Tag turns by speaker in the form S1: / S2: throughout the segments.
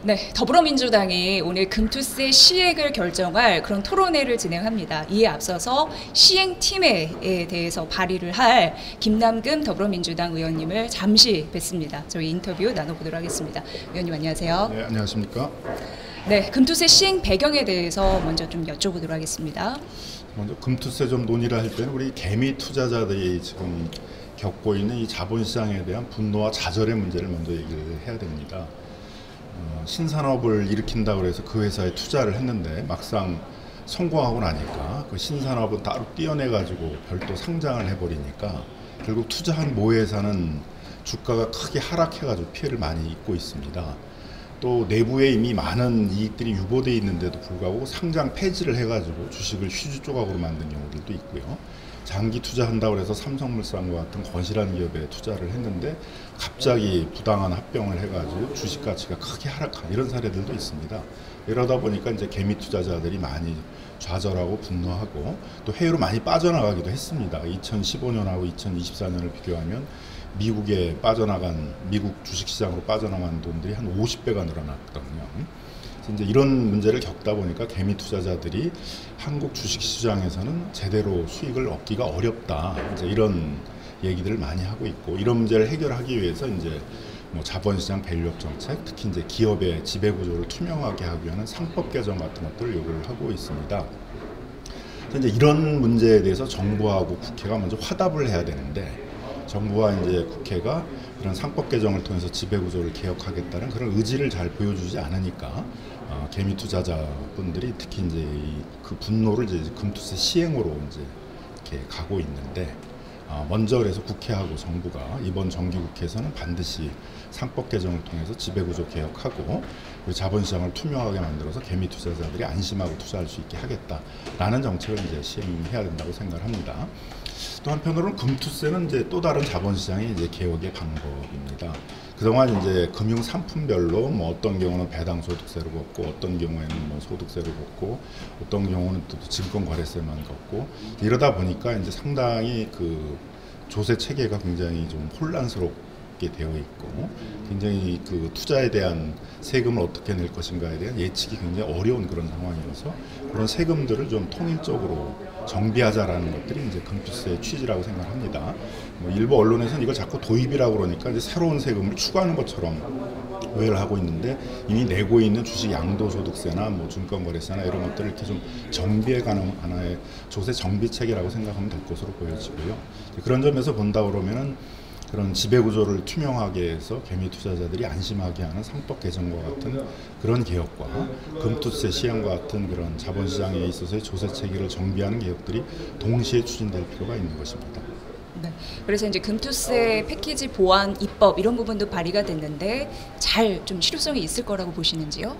S1: 네, 더불어민주당이 오늘 금투세 시행을 결정할 그런 토론회를 진행합니다. 이에 앞서서 시행팀에 대해서 발의를 할 김남금 더불어민주당 의원님을 잠시 뵙습니다. 저희 인터뷰 나눠보도록 하겠습니다. 의원님 안녕하세요.
S2: 네, 안녕하십니까.
S1: 네, 금투세 시행 배경에 대해서 먼저 좀 여쭤보도록 하겠습니다.
S2: 먼저 금투세 좀 논의를 할 때는 우리 개미 투자자들이 지금 겪고 있는 이 자본시장에 대한 분노와 좌절의 문제를 먼저 얘기를 해야 됩니다. 신산업을 일으킨다고 해서 그 회사에 투자를 했는데 막상 성공하고 나니까 그 신산업은 따로 떼어내가지고 별도 상장을 해버리니까 결국 투자한 모회사는 주가가 크게 하락해가지고 피해를 많이 입고 있습니다. 또 내부에 이미 많은 이익들이 유보되어 있는데도 불구하고 상장 폐지를 해가지고 주식을 휴지 조각으로 만든 경우들도 있고요. 장기 투자한다고 해서 삼성물산과 같은 건실한 기업에 투자를 했는데 갑자기 부당한 합병을 해가지고 주식 가치가 크게 하락한 이런 사례들도 있습니다. 이러다 보니까 이제 개미 투자자들이 많이 좌절하고 분노하고 또 해외로 많이 빠져나가기도 했습니다. 2015년하고 2024년을 비교하면 미국에 빠져나간 미국 주식시장으로 빠져나간 돈들이 한 50배가 늘어났거든요. 이제 이런 문제를 겪다 보니까 개미 투자자들이 한국 주식시장에서는 제대로 수익을 얻기가 어렵다. 이제 이런 얘기들을 많이 하고 있고 이런 문제를 해결하기 위해서 이제 뭐 자본시장 밸류업 정책, 특히 이제 기업의 지배구조를 투명하게 하기 위한 상법 개정 같은 것들을 요구를 하고 있습니다. 이제 이런 문제에 대해서 정부하고 국회가 먼저 화답을 해야 되는데 정부와 이제 국회가 이런 상법 개정을 통해서 지배구조를 개혁하겠다는 그런 의지를 잘 보여주지 않으니까 개미 투자자분들이 특히 이제 그 분노를 이제 금투세 시행으로 이제 이렇게 가고 있는데 먼저 그래서 국회하고 정부가 이번 정기국회에서는 반드시 상법 개정을 통해서 지배구조 개혁하고 그리고 자본시장을 투명하게 만들어서 개미 투자자들이 안심하고 투자할 수 있게 하겠다라는 정책을 이제 시행해야 된다고 생각을 합니다. 또 한편으로는 금투세는 이제 또 다른 자본시장의 이제 개혁의 방법입니다. 그동안 이제 금융 상품별로 뭐 어떤 경우는 배당 소득세로 걷고 어떤 경우에는 뭐 소득세로 걷고 어떤 경우는 또 증권 거래세만 걷고 이러다 보니까 이제 상당히 그 조세 체계가 굉장히 좀 혼란스럽게 되어 있고 굉장히 그 투자에 대한 세금을 어떻게 낼 것인가에 대한 예측이 굉장히 어려운 그런 상황이어서 그런 세금들을 좀 통일적으로 정비하자라는 것들이 이제 금투세의 취지라고 생각합니다. 뭐 일부 언론에서는 이걸 자꾸 도입이라고 그러니까 이제 새로운 세금을 추가하는 것처럼 오해를 하고 있는데 이미 내고 있는 주식 양도소득세나 뭐 증권거래세나 이런 것들을 이렇게 좀 정비해가는 하나의 조세 정비 체계라고 생각하면 될 것으로 보여지고요. 그런 점에서 본다 그러면은 그런 지배구조를 투명하게 해서 개미 투자자들이 안심하게 하는 상법 개정과 같은 그런 개혁과 금투세 시행과 같은 그런 자본시장에 있어서의 조세 체계를 정비하는 개혁들이 동시에 추진될 필요가 있는 것입니다.
S1: 네, 그래서 이제 금투세 패키지 보완 입법 이런 부분도 발의가 됐는데 잘 좀 실효성이 있을 거라고 보시는지요?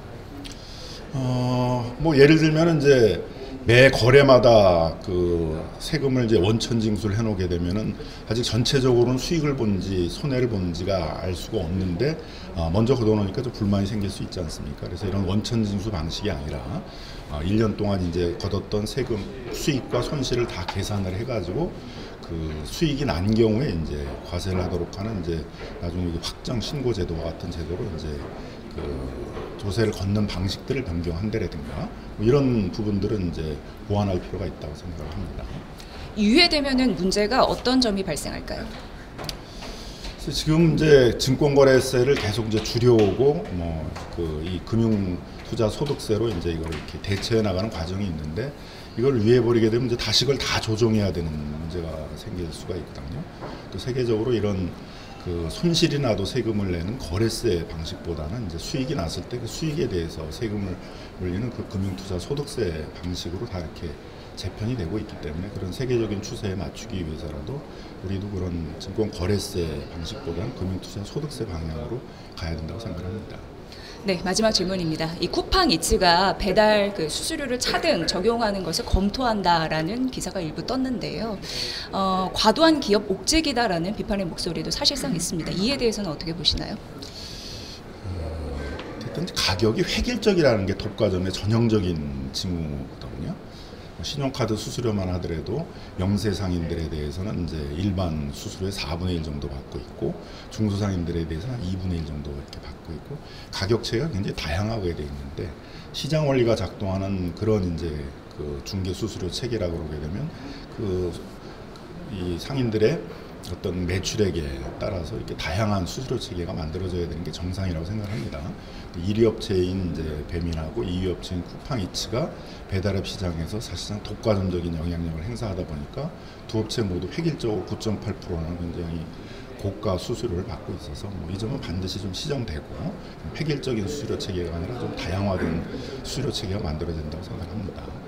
S2: 뭐 예를 들면 이제 매 거래마다 그 세금을 이제 원천 징수를 해놓게 되면은 아직 전체적으로는 수익을 본지 손해를 본지가 알 수가 없는데 먼저 걷어놓으니까 좀 불만이 생길 수 있지 않습니까? 그래서 이런 원천 징수 방식이 아니라 1년 동안 이제 걷었던 세금 수익과 손실을 다 계산을 해가지고 그 수익이 난 경우에 이제 과세를 하도록 하는 이제 나중에 확정 신고 제도와 같은 제도로 이제 그 조세를 걷는 방식들을 변경한다라든가 뭐 이런 부분들은 이제 보완할 필요가 있다고 생각을 합니다.
S1: 유예되면은 문제가 어떤 점이 발생할까요?
S2: 그래서 지금 이제 증권거래세를 계속 이제 줄여오고 뭐 그 이 금융투자소득세로 이제 이걸 이렇게 대체해 나가는 과정이 있는데 이걸 유예해버리게 되면 이제 다시 그걸 다 조정해야 되는 문제가 생길 수가 있거든요. 또 세계적으로 이런 그 손실이 나도 세금을 내는 거래세 방식보다는 이제 수익이 났을 때 그 수익에 대해서 세금을 물리는 그 금융투자 소득세 방식으로 다 이렇게 재편이 되고 있기 때문에 그런 세계적인 추세에 맞추기 위해서라도 우리도 그런 증권 거래세 방식보다는 금융투자 소득세 방향으로 가야 된다고 생각합니다.
S1: 네, 마지막 질문입니다. 이 쿠팡이츠가 배달 그 수수료를 차등 적용하는 것을 검토한다라는 기사가 일부 떴는데요. 과도한 기업 옥죄기다라는 비판의 목소리도 사실상 있습니다. 이에 대해서는 어떻게 보시나요?
S2: 가격이 획일적이라는 게 독과점의 전형적인 징후거든요. 신용카드 수수료만 하더라도 영세상인들에 대해서는 이제 일반 수수료의 4분의 1 정도 받고 있고 중소상인들에 대해서는 2분의 1 정도 이렇게 받고 있고 가격체가 굉장히 다양하게 되어 있는데 시장 원리가 작동하는 그런 이제 그 중개 수수료 체계라고 그러게 되면 이 상인들의 어떤 매출액에 따라서 이렇게 다양한 수수료 체계가 만들어져야 되는 게 정상이라고 생각합니다. 1위 업체인 이제 배민하고 2위 업체인 쿠팡이츠가 배달앱 시장에서 사실상 독과점적인 영향력을 행사하다 보니까 두 업체 모두 획일적으로 9.8%는 굉장히 고가 수수료를 받고 있어서 이 점은 반드시 좀 시정되고 획일적인 수수료 체계가 아니라 좀 다양화된 수수료 체계가 만들어야 된다고 생각합니다.